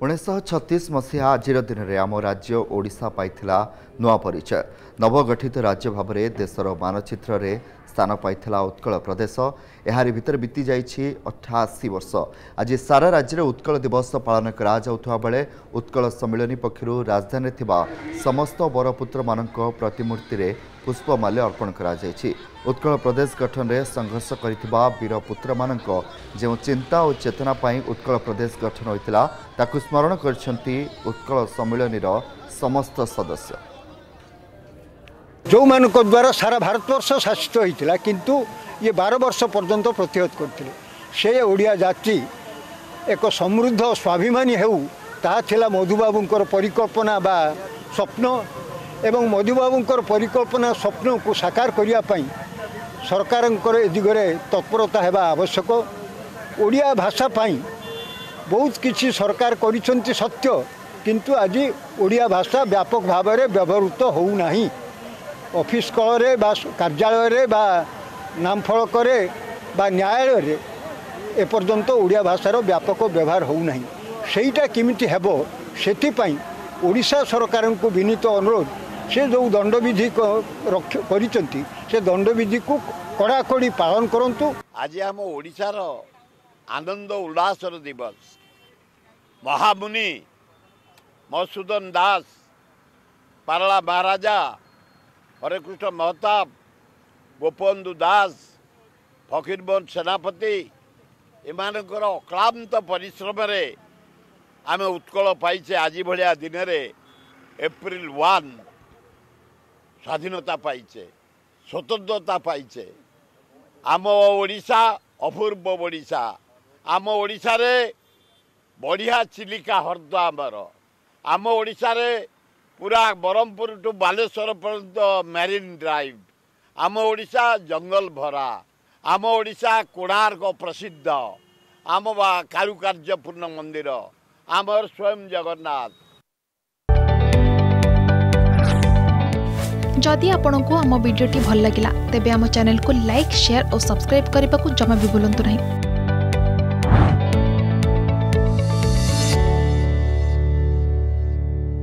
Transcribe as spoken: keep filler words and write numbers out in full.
उन्नीस छत्तीस मसीहा आज दिन में आम राज्य ओडिशा पाइथिला नुआ परिचय। नवगठित राज्य भाव में देशर मानचित्र में स्थान पाइथिला उत्कल प्रदेश। एहारि भितर बीती जाइछि अठासी वर्ष। आज सारा राज्य में उत्कल दिवस पालन करा जाउथुवा बेले उत्कल सम्मिलनी पक्षरु राजधानी थिबा समस्त बरपुत्र मानक प्रतिमूर्ति रे पुष्पमाल्य अर्पण करा जाइछि। उत्कल प्रदेश गठन में संघर्ष करिथिबा वीर पुत्र मानक जो चिंता और चेतना पाई उत्कल प्रदेश गठन होइतिला ताकु स्मरण करछंती उत्कल सम्मिलनीर समस्त सदस्य। जो मानक द्वारा सारा भारतवर्ष शासित होइतिला किंतु ये बारह वर्ष पर्यंत प्रतिहत करथिले से ओडिया जाति एक समृद्ध स्वाभिमानी हेउ ता थिला मधुबाबूंकर परिकल्पना बा स्वप्न एवं मधुबाबूंकर परिकल्पना स्वप्न को साकार करिया पई सरकारंकर ए दिगरे तत्परता हेबा आवश्यक। ओडिया भाषा पाई बहुत किछि सरकार करिसंती सत्य किंतु आज ओडिया भाषा व्यापक भाव में व्यवहृत हो नाही। ऑफिस कलरे बा कार्यालय रे बा नामफलक रे बा न्यायालय रे एपर्यंत ओडिया भाषार व्यापक व्यवहार हो नाही। सेईटा किमिति हेबो सेति पई ओडिशा सरकार को विनीत अनुरोध से जो दंडविधि करिसंती से दंडविधि को कड़ाकड़ी पालन करंतु। आज आम ओडिशार आनंद उल्लासर दिवस। महामुनि मधुसूदन दास, पारला महाराजा, हरेकृष्ण महताब, गोपबंधु दास, फकीरमोहन सेनापति एमानकर अक्लांत परिश्रम रे आमे उत्कल पाइचे। आज भलिया दिन रे एप्रिल वन स्वाधीनता पाइचे, स्वतंत्रता पाइचे। आम ओडिशा अपूर्व ओडिशा। आम ओडिशा रे बढ़िया चिलिका हृद आमर। आम ओडिशा रे पूरा ब्रह्मपुर टू बालेश्वर पर्यंत मैरीन ड्राइव। आम ओडिशा जंगल भरा। आम ओडिशा कोणार्क प्रसिद्ध। आम कारुकार्यपूर्ण मंदिर। आमर स्वयं जगन्नाथ। जदि आपंक आम भिडी भल लगा तेब आम चैनल को लाइक शेयर और सब्सक्राइब करने को जमा भी भूलु नहीं।